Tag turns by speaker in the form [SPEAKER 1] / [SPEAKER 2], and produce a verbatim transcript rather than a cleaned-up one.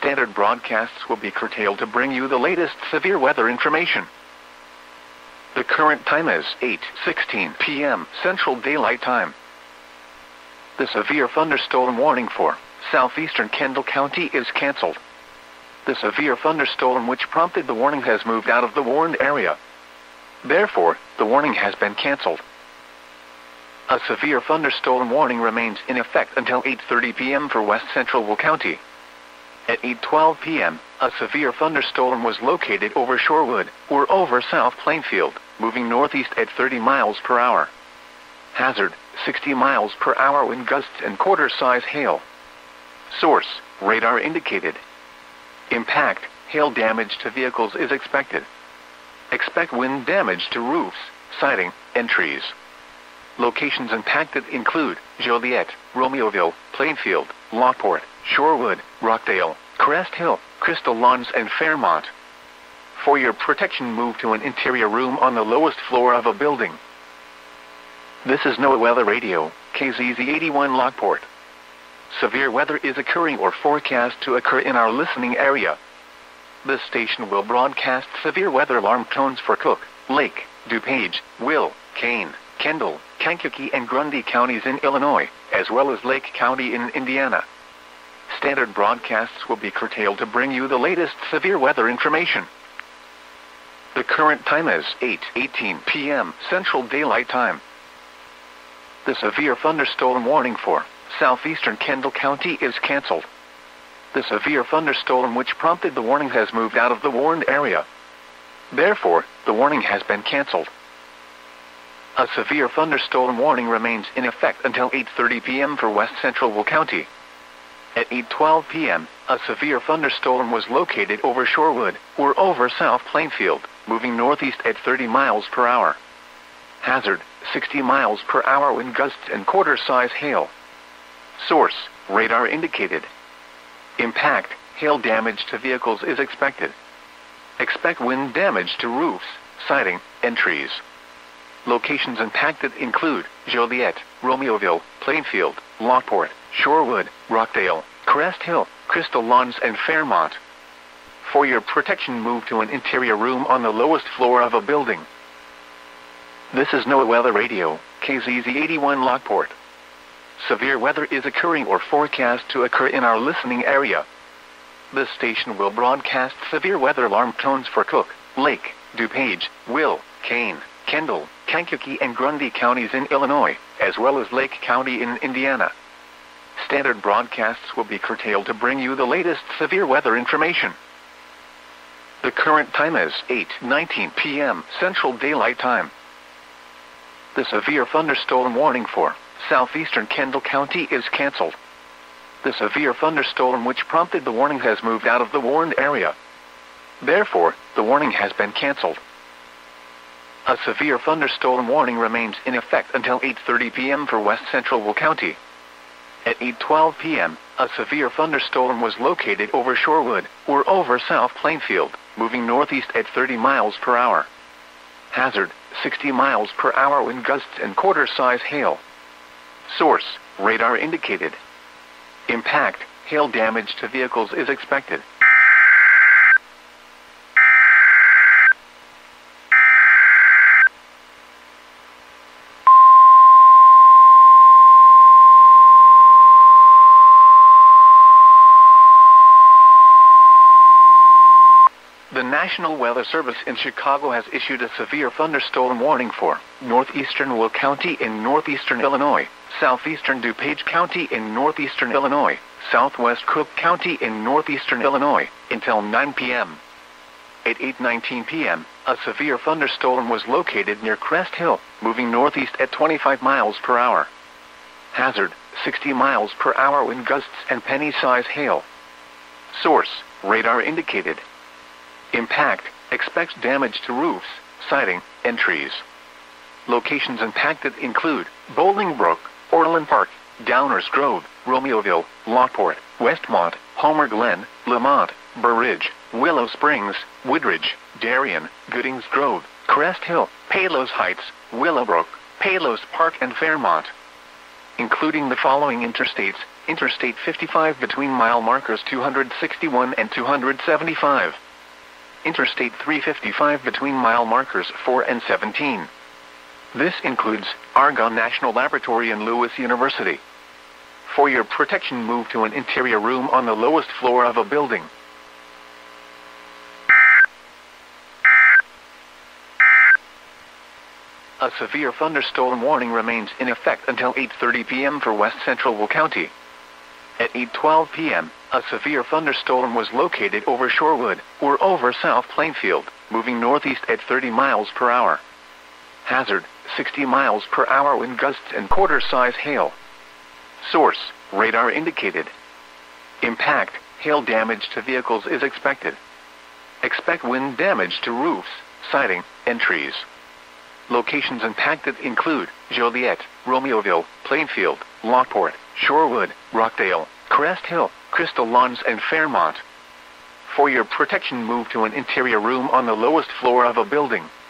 [SPEAKER 1] Standard broadcasts will be curtailed to bring you the latest severe weather information. The current time is eight sixteen p m Central Daylight Time. The severe thunderstorm warning for southeastern Kendall County is canceled. The severe thunderstorm which prompted the warning has moved out of the warned area. Therefore, the warning has been canceled. A severe thunderstorm warning remains in effect until eight thirty p m for West Central Will County. At eight twelve p m, a severe thunderstorm was located over Shorewood, or over South Plainfield, moving northeast at thirty miles per hour. Hazard, sixty miles per hour wind gusts and quarter-size hail. Source, radar indicated. Impact, hail damage to vehicles is expected. Expect wind damage to roofs, siding, and trees. Locations impacted include Joliet, Romeoville, Plainfield, Lockport, Shorewood, Rockdale, Crest Hill, Crystal Lawns, and Fairmont. For your protection, move to an interior room on the lowest floor of a building. This is NOAA Weather Radio, K Z Z eighty-one Lockport. Severe weather is occurring or forecast to occur in our listening area. This station will broadcast severe weather alarm tones for Cook, Lake, DuPage, Will, Kane, Kendall, Kankakee, and Grundy counties in Illinois, as well as Lake County in Indiana. Standard broadcasts will be curtailed to bring you the latest severe weather information. The current time is eight eighteen p m Central Daylight Time. The severe thunderstorm warning for southeastern Kendall County is canceled. The severe thunderstorm which prompted the warning has moved out of the warned area. Therefore, the warning has been canceled. A severe thunderstorm warning remains in effect until eight thirty p m for West Central Will County. At eight twelve p m, a severe thunderstorm was located over Shorewood, or over South Plainfield, moving northeast at thirty miles per hour. Hazard, sixty miles per hour wind gusts and quarter-size hail. Source, radar indicated. Impact, hail damage to vehicles is expected. Expect wind damage to roofs, siding, and trees. Locations impacted include Joliet, Romeoville, Plainfield, Lockport, Shorewood, Rockdale, Crest Hill, Crystal Lawns, and Fairmont. For your protection, move to an interior room on the lowest floor of a building. This is NOAA Weather Radio, K Z Z eighty-one Lockport. Severe weather is occurring or forecast to occur in our listening area. This station will broadcast severe weather alarm tones for Cook, Lake, DuPage, Will, Kane, Kendall, Kankakee, and Grundy counties in Illinois, as well as Lake County in Indiana. Standard broadcasts will be curtailed to bring you the latest severe weather information. The current time is eight nineteen p m Central Daylight Time. The severe thunderstorm warning for southeastern Kendall County is canceled. The severe thunderstorm which prompted the warning has moved out of the warned area. Therefore, the warning has been canceled. A severe thunderstorm warning remains in effect until eight thirty p m for West Central Will County. At eight twelve p m, a severe thunderstorm was located over Shorewood, or over South Plainfield, moving northeast at thirty miles per hour. Hazard, sixty miles per hour wind gusts and quarter-size hail. Source, radar indicated. Impact, hail damage to vehicles is expected. The National Weather Service in Chicago has issued a severe thunderstorm warning for northeastern Will County in northeastern Illinois, southeastern DuPage County in northeastern Illinois, southwest Cook County in northeastern Illinois, until nine p m At eight nineteen p m, a severe thunderstorm was located near Crest Hill, moving northeast at twenty-five miles per hour. Hazard, sixty miles per hour wind gusts and penny-size hail. Source, radar indicated. Impact, expects damage to roofs, siding, and trees. Locations impacted include Bolingbrook, Orland Park, Downers Grove, Romeoville, Lockport, Westmont, Homer Glen, Lamont, Burr Ridge, Willow Springs, Woodridge, Darien, Goodings Grove, Crest Hill, Palos Heights, Willowbrook, Palos Park, and Fairmont. Including the following interstates, Interstate fifty-five between mile markers two hundred sixty-one and two hundred seventy-five. Interstate three fifty-five between mile markers four and seventeen. This includes Argonne National Laboratory and Lewis University. For your protection, move to an interior room on the lowest floor of a building. A severe thunderstorm warning remains in effect until eight thirty p m for West Central Will County. At eight twelve p m, a severe thunderstorm was located over Shorewood, or over South Plainfield, moving northeast at thirty miles per hour. Hazard, sixty miles per hour wind gusts and quarter-size hail. Source, radar indicated. Impact, hail damage to vehicles is expected. Expect wind damage to roofs, siding, and trees. Locations impacted include Joliet, Romeoville, Plainfield, Lockport, Shorewood, Rockdale, Crest Hill, Crystal Lawns, and Fairmont. For your protection, move to an interior room on the lowest floor of a building.